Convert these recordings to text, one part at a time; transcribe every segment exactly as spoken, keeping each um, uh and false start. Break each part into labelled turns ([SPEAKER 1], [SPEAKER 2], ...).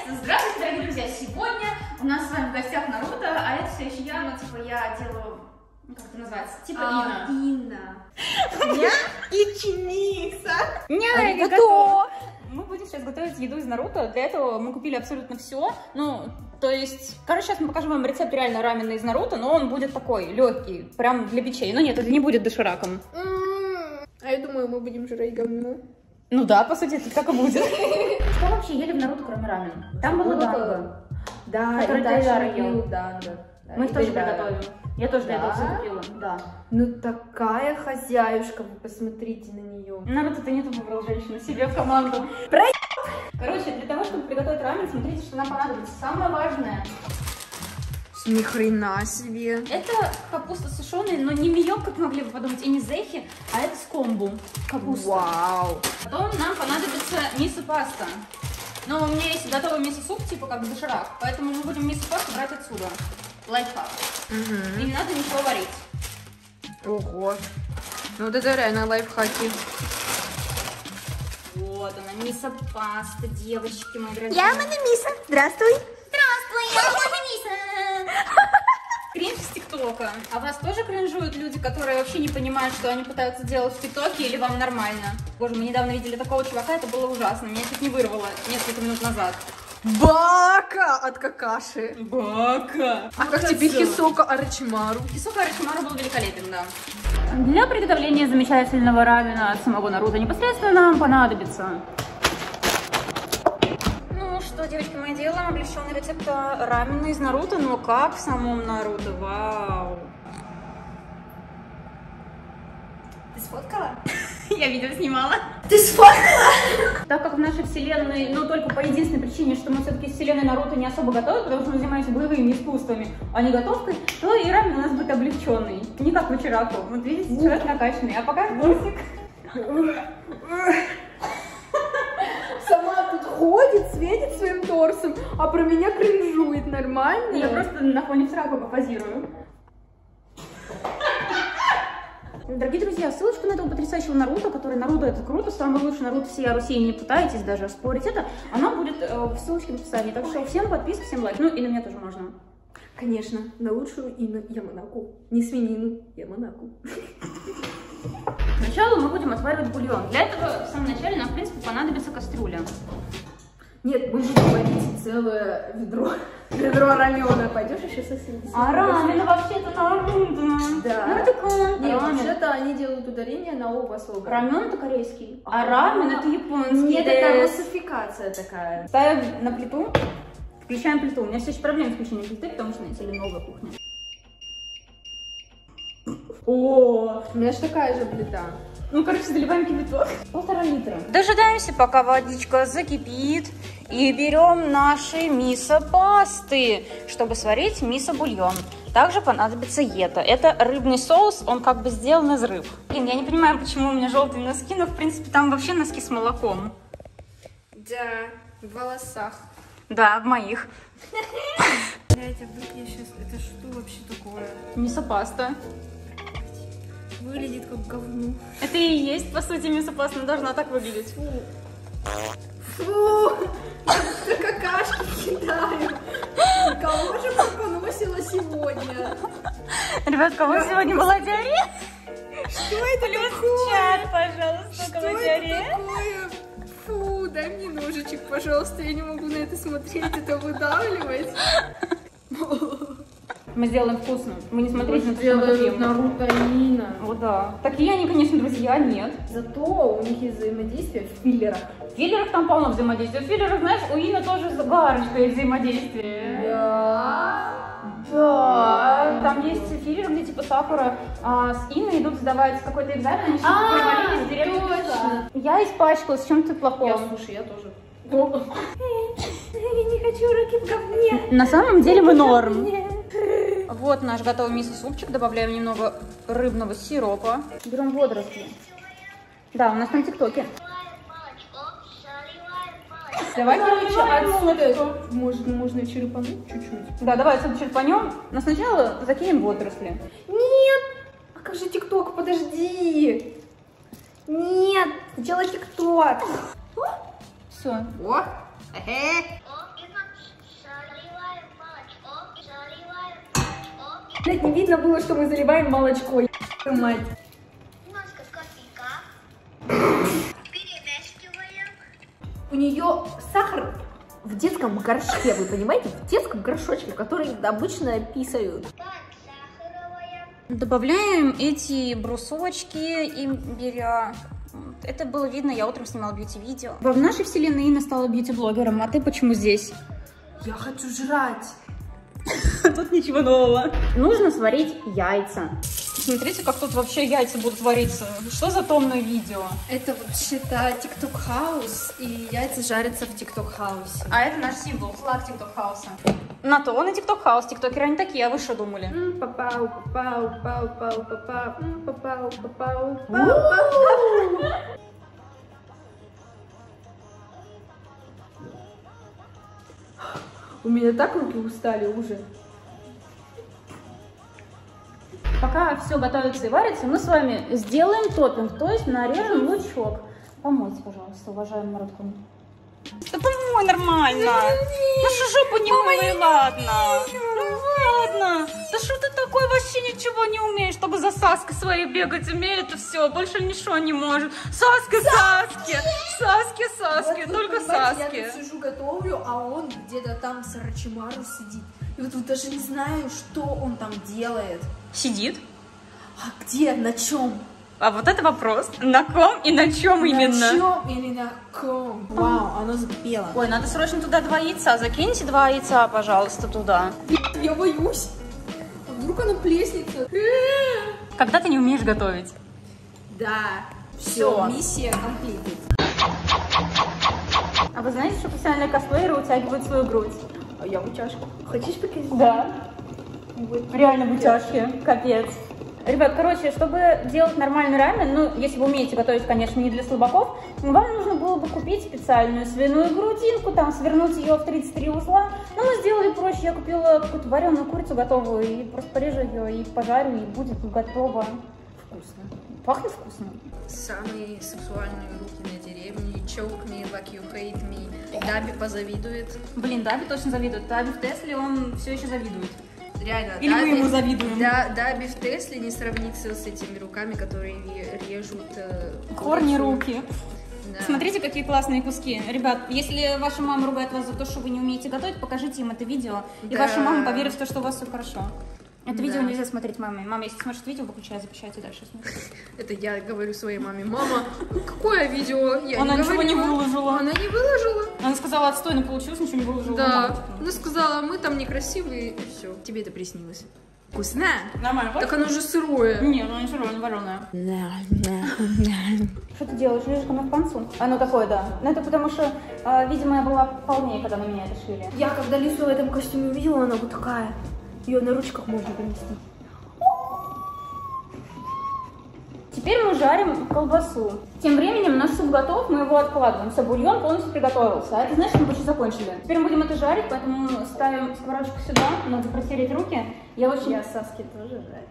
[SPEAKER 1] Здравствуйте, дорогие друзья! Сегодня у нас с вами в гостях Наруто, а это все еще я, ну типа я делаю, ну как это называется, типа
[SPEAKER 2] а,
[SPEAKER 1] Инна.
[SPEAKER 2] Инна. Я ученица.
[SPEAKER 1] Не, готово. Мы будем сейчас готовить еду из Наруто. Для этого мы купили абсолютно все. Ну, то есть, короче, сейчас мы покажем вам рецепт реально рамена из Наруто, но он будет такой легкий, прям для печей. Но нет, это не будет дошираком.
[SPEAKER 2] А я думаю, мы будем жрать говно.
[SPEAKER 1] Ну да, по сути, это так и будет. Что вообще ели в Наруто, кроме рамена? Там было данго.
[SPEAKER 2] Да,
[SPEAKER 1] который Дайдара ел.
[SPEAKER 2] данго.
[SPEAKER 1] Мы их тоже приготовим. Я тоже для этого все купила. Да.
[SPEAKER 2] Ну такая хозяюшка, вы посмотрите на нее.
[SPEAKER 1] Наруто, ты не тупо выбрал женщину себе в команду. Короче, для того, чтобы приготовить рамен, смотрите, что нам понадобится. Самое важное.
[SPEAKER 2] Ни хрена себе.
[SPEAKER 1] Это капуста сушеная, но не миёк, как могли бы подумать, и не зехи, а это скомбу. Капуста.
[SPEAKER 2] Вау.
[SPEAKER 1] Потом нам понадобится мисо-паста. Но у меня есть готовый мисо-суп, типа как доширак, поэтому мы будем мисо-пасту брать отсюда. Лайфхак.
[SPEAKER 2] Угу.
[SPEAKER 1] И не надо ничего варить.
[SPEAKER 2] Ого. Ну вот это реально лайфхаки.
[SPEAKER 1] Вот она, мисо-паста, девочки мои дорогие.
[SPEAKER 2] Я Мисо. Здравствуй.
[SPEAKER 1] Здравствуй, я Мисо. Кринж с ТикТока. А вас тоже кринжуют люди, которые вообще не понимают, что они пытаются делать в ТикТоке, или вам нормально? Боже, мы недавно видели такого чувака, это было ужасно. Меня чуть не вырвало несколько минут назад.
[SPEAKER 2] Бака от какаши.
[SPEAKER 1] Бака.
[SPEAKER 2] А как тебе Хисока Орочимару?
[SPEAKER 1] Хисока Орочимару был великолепен, да. Для приготовления замечательного рамена от самого Наруто непосредственно нам понадобится... Ну что, девочки, мы делаем облегченный рецепт рамена из Наруто, но как в самом Наруто, вау. Ты сфоткала? Я видео снимала. Ты сфоткала? Так как в нашей вселенной, ну только по единственной причине, что мы все-таки с вселенной Наруто не особо готовы, потому что мы занимаемся боевыми искусствами, а не готовкой, то и рамен у нас будет облегченный. Не как в Ичираку. Вот видите, человек накачанный. А пока носик.
[SPEAKER 2] Сама тут ходит, светит своим торсом, а про меня кринжует. Нормально?
[SPEAKER 1] Я просто на фоне Ичираку попозирую. Дорогие друзья, ссылочку на этого потрясающего Наруто, который Наруто это круто, самый лучший Наруто всей Руси, не пытайтесь даже спорить это, она будет э, в ссылочке в описании. Так что всем подписка, всем лайк. Ну и на меня тоже можно.
[SPEAKER 2] Конечно, на лучшую Инну Яманаку. Не свинину, Яманаку.
[SPEAKER 1] Сначала мы будем отваривать бульон. Для этого в самом начале нам, в принципе, понадобится кастрюля.
[SPEAKER 2] Нет, мы будем варить целое ведро. Ведро рамена. Пойдешь еще совсем?
[SPEAKER 1] А рамен вообще-то Наруто.
[SPEAKER 2] Да.
[SPEAKER 1] Ну это как?
[SPEAKER 2] Нет, вообще-то они делают ударение на оба слога.
[SPEAKER 1] Рамен это корейский, а рамен это японский.
[SPEAKER 2] Нет, это русификация такая.
[SPEAKER 1] Ставим на плиту. Включаем плиту. У меня все еще проблемы с включением плиты, потому что, знаете ли, новая кухня. О,
[SPEAKER 2] у меня же такая же плита.
[SPEAKER 1] Ну, короче, заливаем кипяток. Полтора литра. Дожидаемся, пока водичка закипит. И берем наши мисо-пасты, чтобы сварить мисо-бульон. Также понадобится йета. Это рыбный соус, он как бы сделан из рыб. Блин, я не понимаю, почему у меня желтые носки, но, в принципе, там вообще носки с молоком.
[SPEAKER 2] Да, в волосах.
[SPEAKER 1] Да, в моих.
[SPEAKER 2] Блять, а вдруг я сейчас... Это что вообще такое?
[SPEAKER 1] Мисо-паста.
[SPEAKER 2] Выглядит как говно.
[SPEAKER 1] Это и есть, по сути, мисо-паста, должна так выглядеть.
[SPEAKER 2] Фу. Фу. Какашки кидаю. Кого же поносила сегодня?
[SPEAKER 1] Ребят, кого сегодня была диарея?
[SPEAKER 2] Что это такое?
[SPEAKER 1] Чат, пожалуйста,
[SPEAKER 2] что
[SPEAKER 1] кого диарея?
[SPEAKER 2] Это такое? Фу, дай мне ножичек, пожалуйста. Я не могу на это смотреть, это выдавливать.
[SPEAKER 1] Мы сделаем вкусно. Мы не смотрите на то,
[SPEAKER 2] что мы делаем Наруто и Инна.
[SPEAKER 1] О, да. Такие они, конечно, друзья, нет.
[SPEAKER 2] Зато у них есть взаимодействие в филлерах.
[SPEAKER 1] В филлерах там полно взаимодействия. В филлерах, знаешь, у Инны тоже с гарочкой взаимодействие.
[SPEAKER 2] Да.
[SPEAKER 1] Да. Там есть филлер, где типа Сакура а, с Инной идут сдавать какой-то экзамен, они что-то провалились в деревню.
[SPEAKER 2] Точно.
[SPEAKER 1] Я испачкалась, в чем-то плохом.
[SPEAKER 2] Я, слушай, я тоже. Я не хочу руки в говне.
[SPEAKER 1] На самом деле мы норм. Вот наш готовый мисо-супчик. Добавляем немного рыбного сиропа. Берем водоросли. Да, у нас там тиктоки.
[SPEAKER 2] Давай, короче, отсюда. Может, можно черепануть чуть-чуть?
[SPEAKER 1] Да, давай отсюда черепанем. Но сначала закинем водоросли.
[SPEAKER 2] Нет! А как же тикток? Подожди! Нет! Сначала тикток!
[SPEAKER 1] Все.
[SPEAKER 2] О! Эхе. Не видно было, что мы заливаем молочко. Мать.
[SPEAKER 3] Немножко кофейка. Перемешиваем.
[SPEAKER 2] У нее сахар в детском горшке, вы понимаете? В детском горшочке, который обычно писают.
[SPEAKER 3] Подсахариваем.
[SPEAKER 1] Добавляем эти брусочки имбиря. Это было видно, я утром снимала бьюти-видео. В нашей вселенной Инна стала бьюти-блогером, а ты почему здесь?
[SPEAKER 2] Я хочу жрать.
[SPEAKER 1] Тут ничего нового. Нужно сварить яйца. Смотрите, как тут вообще яйца будут вариться. Что за томное видео?
[SPEAKER 2] Это вообще-то TikTok House, и яйца жарятся в TikTok House.
[SPEAKER 1] А это наш символ, флаг TikTok House. На то он и TikTok House. Тиктокеры они такие, а вы что думали?
[SPEAKER 2] Папау, папау, пау, пау, папау, папау, папау, папау. У меня так руки устали уже.
[SPEAKER 1] Пока все готовится и варится, мы с вами сделаем топпинг, то есть нарежем лучок. Помойте, пожалуйста, уважаемый Мараткун. Да помой нормально. Ну что жопу не мой, ладно. Ну ладно. Да что ты такой вообще ничего не умеешь, чтобы за Саской своей бегать умеет и все, больше ничего не может. Саски, Саски, Саски, Саски,
[SPEAKER 2] Вот,
[SPEAKER 1] только
[SPEAKER 2] понимаете,
[SPEAKER 1] Саски.
[SPEAKER 2] Я тут сижу, готовлю, а он где-то там с Орочимару сидит. И вот, вот даже не знаю, что он там делает.
[SPEAKER 1] Сидит.
[SPEAKER 2] А где, на чем?
[SPEAKER 1] А вот это вопрос. На ком и на чем именно?
[SPEAKER 2] На чем или на ком? Вау, оно запело.
[SPEAKER 1] Ой, надо срочно туда два яйца. Закиньте два яйца, пожалуйста, туда.
[SPEAKER 2] Я боюсь. Вдруг оно плеснется.
[SPEAKER 1] Когда ты не умеешь готовить?
[SPEAKER 2] Да.
[SPEAKER 1] Всё.
[SPEAKER 2] Все, миссия completed.
[SPEAKER 1] А вы знаете, что профессиональные косплееры утягивают свою грудь?
[SPEAKER 2] А я в утяжку. Хочешь показать?
[SPEAKER 1] Да. Реально в утяжке. Капец. Ребят, короче, чтобы делать нормальный рамен, ну, если вы умеете готовить, конечно, не для слабаков, вам нужно было бы купить специальную свиную грудинку, там, свернуть ее в тридцать три узла. Но мы сделали проще. Я купила какую-то вареную курицу готовую и просто порежу ее и пожарю, и будет готово.
[SPEAKER 2] Вкусно.
[SPEAKER 1] Пахнет вкусно.
[SPEAKER 2] Самые сексуальные руки на деревне. Choke me like you hate me. Даби позавидует.
[SPEAKER 1] Блин, Даби точно завидует. Даби в Тесле, он все еще завидует.
[SPEAKER 2] Реально.
[SPEAKER 1] Или
[SPEAKER 2] Даби,
[SPEAKER 1] мы ему завидуем?
[SPEAKER 2] Да, Даби в Тесле не сравнится с этими руками, которые режут... Э,
[SPEAKER 1] Корни
[SPEAKER 2] курицу.
[SPEAKER 1] руки.
[SPEAKER 2] Да.
[SPEAKER 1] Смотрите, какие классные куски. Ребят, если ваша мама ругает вас за то, что вы не умеете готовить, покажите им это видео. И
[SPEAKER 2] Да.
[SPEAKER 1] ваша мама поверит в то, что у вас все хорошо. Это
[SPEAKER 2] Да.
[SPEAKER 1] видео нельзя смотреть маме. Мама, если смотрит видео, выключай, запрещайте дальше смотреть.
[SPEAKER 2] Это я говорю своей маме. Мама, какое видео? Я
[SPEAKER 1] Она
[SPEAKER 2] не
[SPEAKER 1] ничего не
[SPEAKER 2] говорила.
[SPEAKER 1] выложила.
[SPEAKER 2] Она не выложила.
[SPEAKER 1] Она сказала, отстойно получилось, ничего не выложила.
[SPEAKER 2] Да.
[SPEAKER 1] Мама.
[SPEAKER 2] Она сказала, мы там некрасивые, и все. Тебе это приснилось. Вкусное?
[SPEAKER 1] Нормально,
[SPEAKER 2] Так оно же сырое.
[SPEAKER 1] Нет, оно не сырое, оно вареное. Что ты делаешь? Лежишь ко мне в панцу? Оно такое, да. Ну это потому что, э, видимо, я была полнее, когда на меня это шили.
[SPEAKER 2] Я когда Лису в этом костюме увидела, она вот такая. Ее на ручках можно поместить.
[SPEAKER 1] Теперь мы жарим колбасу. Тем временем наш суп готов, мы его откладываем. Все, бульон полностью приготовился. А это значит, что мы почти закончили. Теперь мы будем это жарить, поэтому ставим сковородочку сюда. Надо протереть руки. Я очень...
[SPEAKER 2] Я Саске тоже жарю.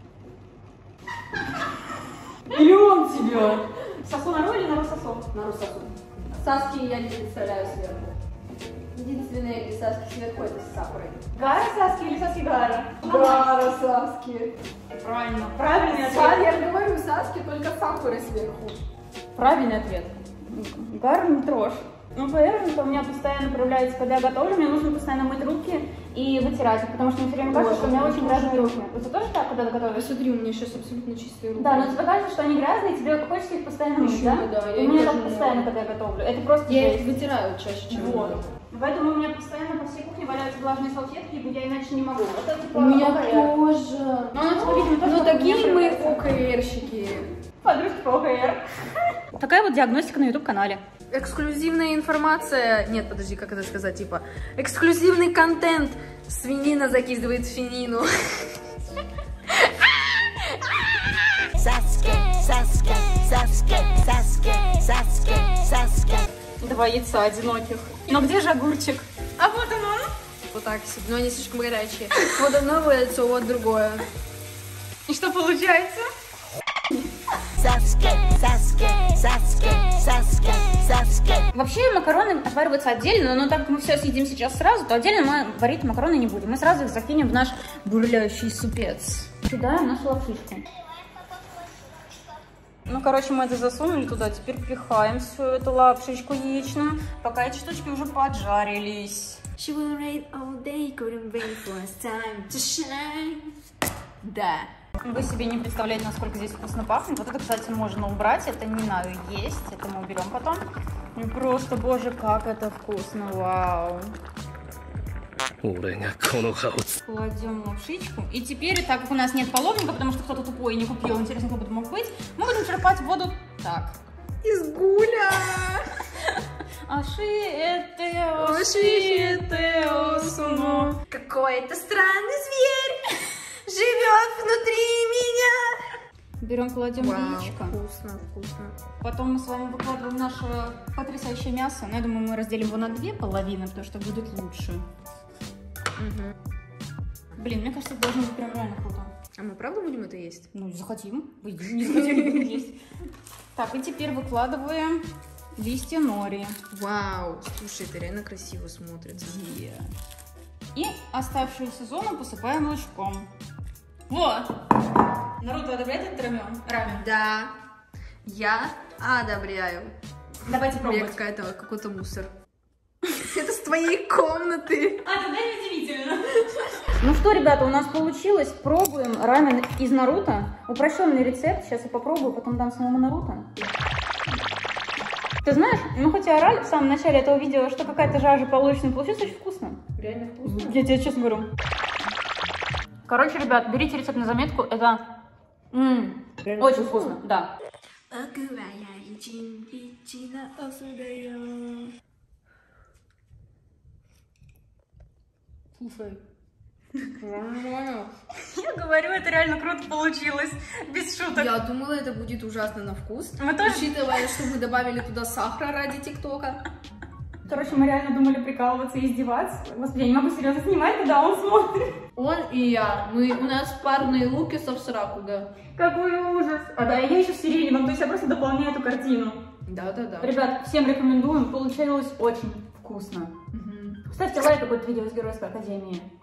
[SPEAKER 1] Или он тебя? Сосу на роль или на рассосол?
[SPEAKER 2] На рассосу. Саски я не представляю сверху. Единственное, где Саски сверху, это с сакурой.
[SPEAKER 1] Гара Саски или Саски Гара?
[SPEAKER 2] Гара Саски.
[SPEAKER 1] Правильно. Правильный
[SPEAKER 2] Са-
[SPEAKER 1] ответ.
[SPEAKER 2] Я говорю Саски, только сакуры сверху.
[SPEAKER 1] Правильный ответ. Гара не трожь. Ну, поверь, что у меня постоянно проявляется, когда я готовлю, мне нужно постоянно мыть руки и вытирать их, потому что мне все время кажется,
[SPEAKER 2] Ой,
[SPEAKER 1] что у меня
[SPEAKER 2] ну,
[SPEAKER 1] очень
[SPEAKER 2] тоже
[SPEAKER 1] грязные руки.
[SPEAKER 2] тоже.
[SPEAKER 1] У тебя тоже так, когда ты готовишь?
[SPEAKER 2] Посмотри, у меня сейчас абсолютно чистые руки.
[SPEAKER 1] Да, но тебе кажется, что они грязные, и тебе хочется их постоянно мыть,
[SPEAKER 2] Почему?
[SPEAKER 1] да?
[SPEAKER 2] Да, я
[SPEAKER 1] У меня
[SPEAKER 2] их
[SPEAKER 1] так
[SPEAKER 2] даже не
[SPEAKER 1] постоянно,
[SPEAKER 2] мою.
[SPEAKER 1] когда я готовлю. Это просто
[SPEAKER 2] Я их
[SPEAKER 1] жесть.
[SPEAKER 2] вытираю чаще, чем
[SPEAKER 1] Вот.
[SPEAKER 2] мою.
[SPEAKER 1] Поэтому у меня постоянно по всей кухне валяются влажные салфетки, ибо я иначе не могу. Вот это, типа,
[SPEAKER 2] У меня
[SPEAKER 1] ОКР.
[SPEAKER 2] тоже.
[SPEAKER 1] Ну, она, типа, видимо, тоже
[SPEAKER 2] Ну, такие
[SPEAKER 1] не
[SPEAKER 2] мы
[SPEAKER 1] проявляется.
[SPEAKER 2] ОКРщики.
[SPEAKER 1] Подружки по ОКР. Такая вот диагностика на ютуб-канале.
[SPEAKER 2] Эксклюзивная информация. Нет, подожди, как это сказать? Типа, эксклюзивный контент. Свинина закидывает свинину.
[SPEAKER 3] Sasuke, Sasuke, Sasuke, Sasuke, Sasuke, Sasuke.
[SPEAKER 1] Два яйца одиноких. Но где же огурчик? А вот он он.
[SPEAKER 2] Вот так себе. Но они слишком горячие. Вот одно яйцо, вот другое.
[SPEAKER 1] И что получается?
[SPEAKER 3] Sasuke, Sasuke, Sasuke, Sasuke, Sasuke.
[SPEAKER 1] Вообще макароны отвариваются отдельно, но так как мы все съедим сейчас сразу, то отдельно мы варить макароны не будем. Мы сразу их закинем в наш бурлящий супец. Кидаем нашу лапшичку. Ну, короче, мы это засунули туда, теперь пихаем всю эту лапшичку яичную, пока эти штучки уже поджарились.
[SPEAKER 2] She will rain all day, couldn't wait for us time to shine. Да.
[SPEAKER 1] Вы себе не представляете, насколько здесь вкусно пахнет. Вот это, кстати, можно убрать, это не надо есть, это мы уберем потом. И просто, боже, как это вкусно, вау. Кладем лапшичку. И теперь, так как у нас нет половника, потому что кто-то тупой и не купил, интересно, кто бы это мог быть, мы будем черпать воду так.
[SPEAKER 2] Из гуля.
[SPEAKER 1] Ашиэтео, ашиэтео, суно.
[SPEAKER 2] Какой-то странный зверь живет внутри меня.
[SPEAKER 1] Берем, кладем
[SPEAKER 2] Вау,
[SPEAKER 1] яичко.
[SPEAKER 2] вкусно, вкусно.
[SPEAKER 1] Потом мы с вами выкладываем наше потрясающее мясо. Но я думаю, мы разделим его на две половины, потому что будет лучше.
[SPEAKER 2] Угу.
[SPEAKER 1] Блин, мне кажется, это должно быть прям реально круто.
[SPEAKER 2] А мы правда будем это есть?
[SPEAKER 1] Ну, захотим. Выйдем, не захотим, будем есть. Так, и теперь выкладываем листья нори.
[SPEAKER 2] Вау, слушай, это реально красиво смотрится.
[SPEAKER 1] Yeah. И оставшуюся зону посыпаем лучком. Вот! Наруто одобряет этот рамен? Рамен.
[SPEAKER 2] Да, я одобряю.
[SPEAKER 1] Давайте пробовать.
[SPEAKER 2] Мне какая-то, какой-то мусор. Это с твоей комнаты.
[SPEAKER 1] А, тогда неудивительно. Ну что, ребята, у нас получилось. Пробуем рамен из Наруто. Упрощенный рецепт. Сейчас я попробую, потом дам самому Наруто. Ты знаешь, мы хоть и орали в самом начале этого видео, что какая-то жажа получится, получилось очень вкусно.
[SPEAKER 2] Реально вкусно.
[SPEAKER 1] Я тебе честно говорю. Короче, ребят, берите рецепт на заметку. Это м-м, очень вкусно. вкусно. Да. Слушай. Я говорю, это реально круто получилось. Без шуток.
[SPEAKER 2] Я думала, это будет ужасно на вкус.
[SPEAKER 1] Мы тоже...
[SPEAKER 2] Учитывая, что мы добавили туда сахара ради ТикТока.
[SPEAKER 1] Короче, мы реально думали прикалываться и издеваться. Господи, я не могу серьезно снимать, когда он смотрит.
[SPEAKER 2] Он и я. Мы, у нас парные луки со Сракуга.
[SPEAKER 1] Какой ужас. А да, я еще в сиреневом, то есть я просто дополняю эту картину.
[SPEAKER 2] Да-да-да.
[SPEAKER 1] Ребят, всем рекомендуем. Получилось очень вкусно.
[SPEAKER 2] Угу.
[SPEAKER 1] Ставьте лайк, какое-то видео из Геройской Академии.